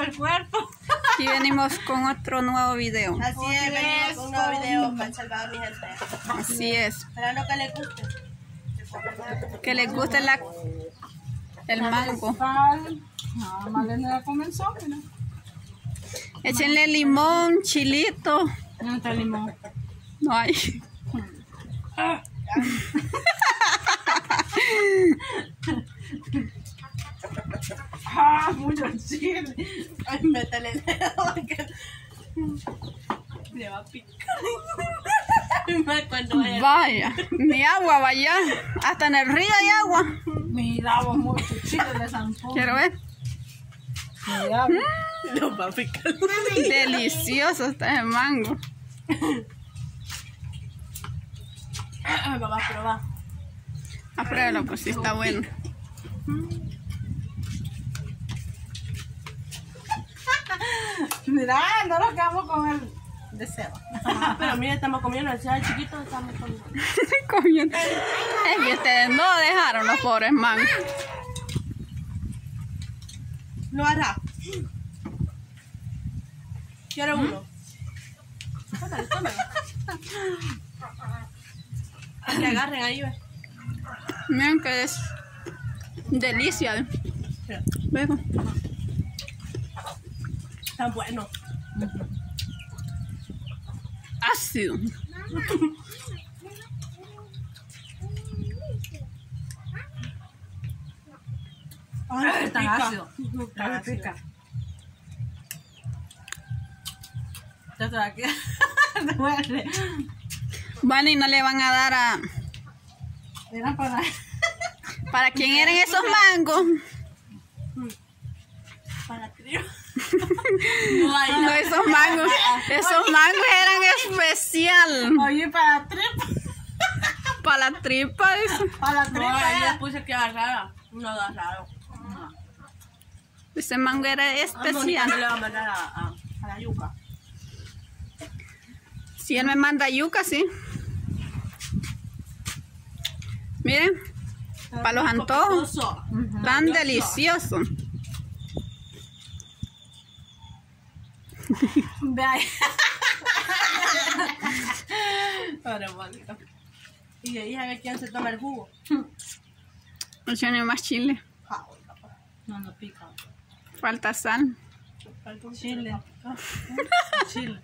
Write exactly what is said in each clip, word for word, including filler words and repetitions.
el cuerpo. Aquí venimos con otro nuevo video. Así Así es, venimos es, con un nuevo video con- para El Salvador, mi gente. Así es. Esperando que les guste. Que les guste la, el mango. No, Malena ya comenzó, mira. Échenle limón, chilito. No está limón. No hay. Ah, mucho chile. Ay, métele el dedo que le va a picar. Me cuando vaya. Vaya, ni agua vaya. Hasta en el río hay agua. Mira, vos mucho chile de zampón. Quiero ver. Mira, Lo va a picar. Delicioso está el mango. Ay, mamá, proba. Apruébalo, pues sí está bueno. mira, no nos quedamos con el deseo. Pero mira, estamos comiendo, el sea chiquito, estamos comiendo. Comiendo. Es que ustedes no dejaron los pobres mangos. Lo hará. Quiero uno. Tómalo, tómalo. Que agarren ahí, ve. Miren que es delicia. Mira, Veo. está bueno. Ácido. Ay, Tan pica. ácido. Tan Me ácido. pica. Ya estoy aquí. Te duele. Van y no le van a dar a... Era para... ¿Para quién eran esos mangos? Para trío. No hay. No, esos mangos. Esos mangos eran especial. Oye, para tripa. Para la tripa. Eso. Para la No, tripa ahí era. le puse que agarrara. No da raro. Ese mango era A Mónica no especial. le va a mandar a, a, a la yuca. Si él me manda yuca, sí. Miren, para los antojos. Copicoso. Tan delicioso. Ve ahí. Para Mónica. Y de ahí a ver quién se toma el jugo. Échenle más chile. Ah, oiga, pues. No, no pica. Falta sal. Falta un Chile. Chile.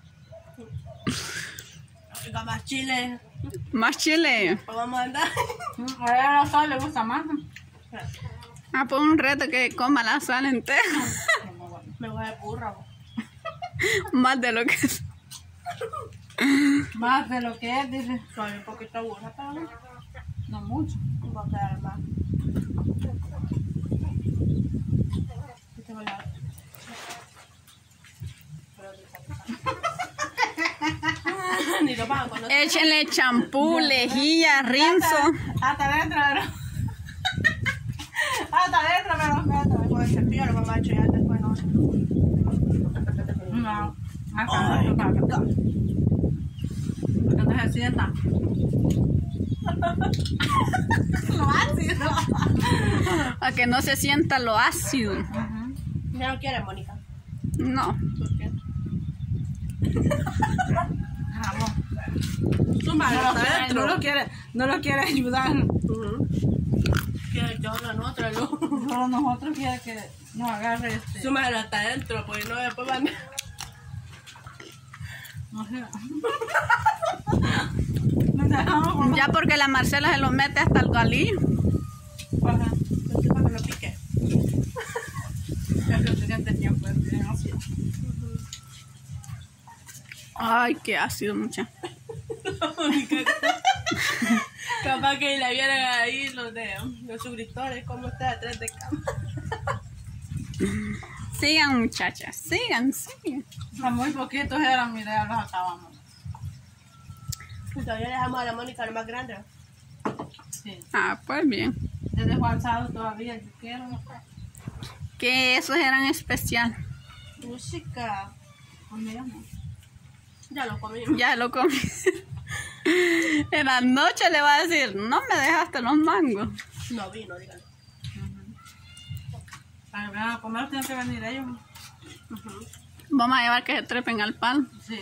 Oiga, más chile. Más chile. Pues vamos a andar. A ella la sal le gusta más. Ah, pues un reto que coma la sal entera. Me voy a burra. Bo. Más de lo que es. Más de lo que es, dice. Soy un poquito burra, pero no. No mucho. Va a quedar más. Este voy a- Ni lo van a conocer. Échenle champú, lejía, rinzo. Hasta adentro, pero. Hasta adentro, pero. Con el cepillo lo vamos a echar después, ¿no? No. Hasta adentro, para que. Porque no se sienta. Lo ácido. Para que no se sienta lo ácido. Ya no quiere, Mónica. No. ¿Por qué? Vamos. Zumba, No, lo hasta quiere, adentro. no lo quiere, no lo quiere ayudar. Ujú. Quiere que haga otra luz. Solo nosotros quiere que nos agarre este. Súmalo hasta adentro, porque no después van a... No sé. Nos dejamos con Ya porque la Marcela se lo mete hasta el galí. para Porque para que no pique. que el siguiente tiempo es bien ácido. Ay, qué ácido, mucha. Capaz que la vieran ahí los de los suscriptores, como está atrás de cámara. Sigan, muchachas. Sigan, sigan. A muy poquitos eran, mire, ya los acabamos. Y todavía dejamos a la Mónica lo más grande. Sí. Ah, pues bien. Desde WhatsApp todavía, yo quiero. Que esos eran especial. Música. Conmigo no. Ya lo comimos. Ya lo comí. En la noche le va a decir, no me dejaste los mangos. No vino, dígalo. Para que vengan a comer tienen que venir ellos. Uh-huh. Vamos a llevar que se trepen al palo. Sí.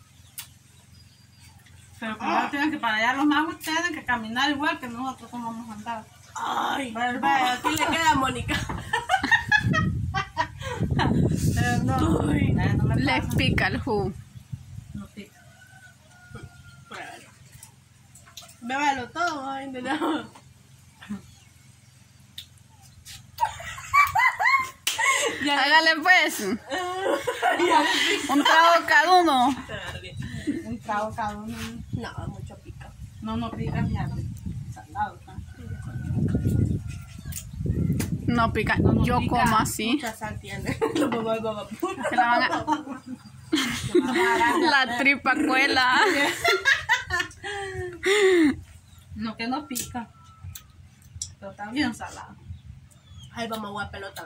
Pero primero tienen que, para allá los magos tienen que caminar igual que nosotros como vamos a andar. Ay, Pero vaya, aquí le queda a Mónica. Pero no, Uy. eh, no me Les pasa. pica el jugo. No pica. Bébalo todo, ay, no. Hágale pues. Un trago cada uno. Un trago cada uno. No, mucho pica. No, no pica, fíjate. Salado, ¿no? No pica. No, no Yo pica. como así. Mucha sal tiene. Lo mamá, mamá. Que la, van a- la tripa cuela. No, que no pica. Pero está bien salado. Ay, vamos a jugar pelota.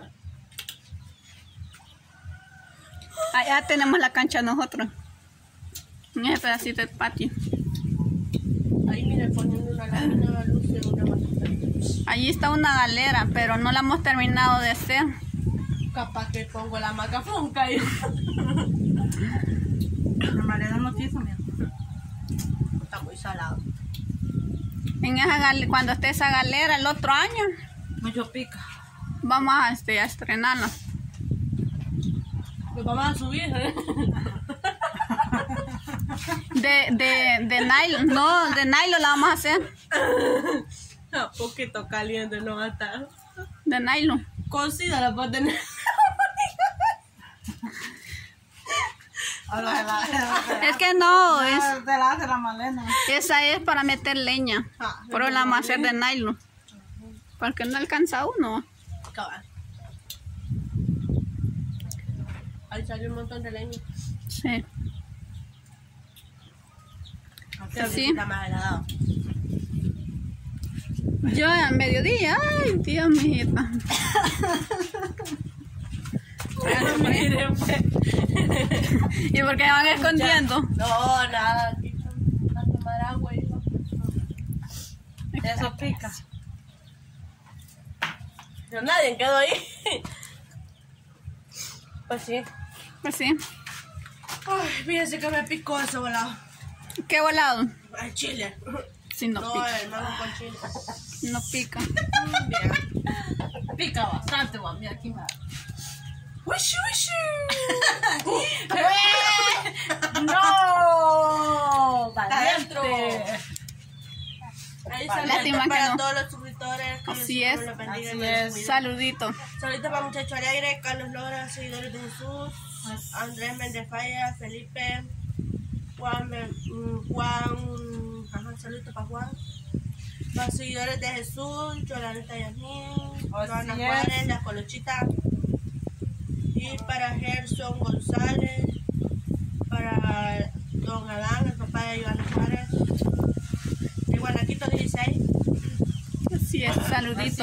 Allá tenemos la cancha nosotros. En ese pedacito de patio. Ahí mire, poniendo una lámina de luz y una batata. Allí está una galera, pero no la hemos terminado de hacer. Capaz que pongo la maca funca ahí. La Mariana no quiso, mira. Está muy salado. En esa gal- cuando esté esa galera el otro año, Mucho pica. vamos a, este, a estrenarla. Lo vamos a subir, ¿eh? De, de, de nylon, no, de nylon la vamos a hacer. Un poquito caliente no va a estar. De nylon. Cocida la puedo tener. Es que no, es, Te la hace la Malena. esa es para meter leña. Ah, Pero la vamos a hacer de nylon. Porque no alcanza uno. cabal. Ahí salió un montón de leña. Sí. Creo que Sí. está más helado. Yo a mediodía, ay Dios mijita. Mire, pues. ¿Y por qué me van escondiendo? No, nada. Aquí están a tomar agua y no. Eso pica. Pero nadie quedó ahí. Pues sí. Pues sí. Ay, fíjense que me picó ese volado. ¿Qué volado? Ay, chile. Sí, no No, pica. el mango con chile. No pica. Mm, bien. Pica bastante, mami. Mira aquí, mira. ¡Wishu, wishu! ¡No! ¡Para adentro! Ahí Lástima saluditos que para no. todos los suscriptores. Que Así Dios es. los bendiga y Así los es. cuide. Saludito. Saluditos para Muchacho Alegre, Carlos Lora, seguidores de Jesús, Andrés Méndez Falla, Felipe, Juan, Men- mm, Juan, ajá, saluditos para Juan, los seguidores de Jesús, Yolanita Yasmín, Joana Así es. Juárez, La Colochita, y para Gerson González, para Don Adán, el papá de Joana Juárez, de Guanaquito dieciséis. Así es, saludito.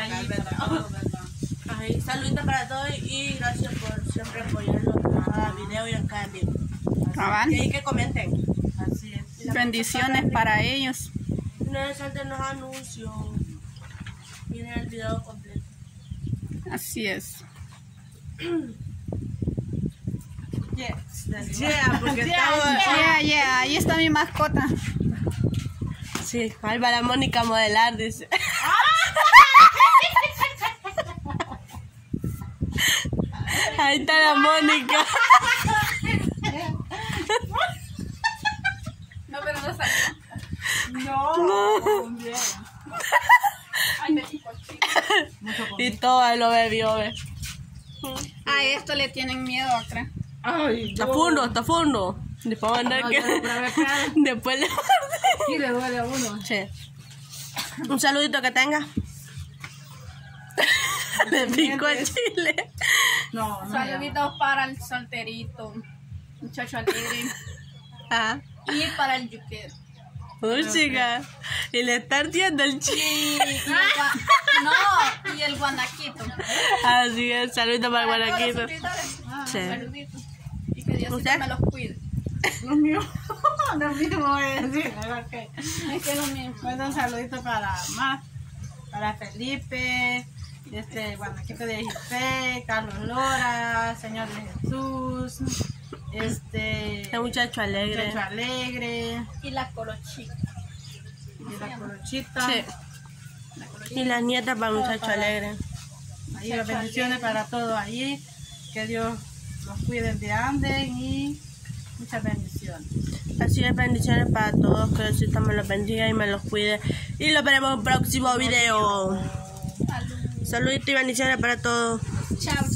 Ay, saluditos para todos y gracias por siempre apoyarnos en cada video y en cada video. Cabal. Y ahí que comenten. Así es. Bendiciones para ellos. No les salten los anuncios. Miren el video completo. Así es. Yes. Yeah, porque Yeah, estamos... Yeah, yeah, ahí está mi mascota. Sí, ahí va la Mónica a modelar, dice. Ahí está la Mónica. No, pero no salió. No. Bien. Ay, me pico. Mucho con- Y todo lo bebió, ve. A esto le tienen miedo acá. Ay, Está yo- fundo, está fundo. Después va a andar No, que... yo no probé acá. Después le... Sí, le duele a uno. Sí. Un saludito que tenga. Me pico el chile. No, no. Saluditos para el solterito, muchacho alegre. Ah. Y para el yuquero. Uy, chica. Y le está ardiendo el Y, chile. y el gua- no, y el guanaquito. Así es. Saludito para el Para todos los guanaquito. suscriptores. Ah, Sí. saluditos. Y que Diosito ¿Usted? me los cuide. Lo mío. Lo mío voy a decir. Ok. Es que lo mismo. Bueno, un saludito para más. Para Felipe. Y Este, bueno, equipo de Fe, Carlos Lora, Señor de Jesús, este, Este muchacho alegre. Muchacho Alegre, Y la colochita. y la Colochita. Sí. Y las nietas para muchacho alegre. Ahí las bendiciones para todos allí. Que Dios los cuide de anden y muchas bendiciones. Así es, bendiciones para todos. Que Dios me los bendiga y me los cuide. Y lo veremos en un próximo video. Saluditos y bendiciones para todos. Chao.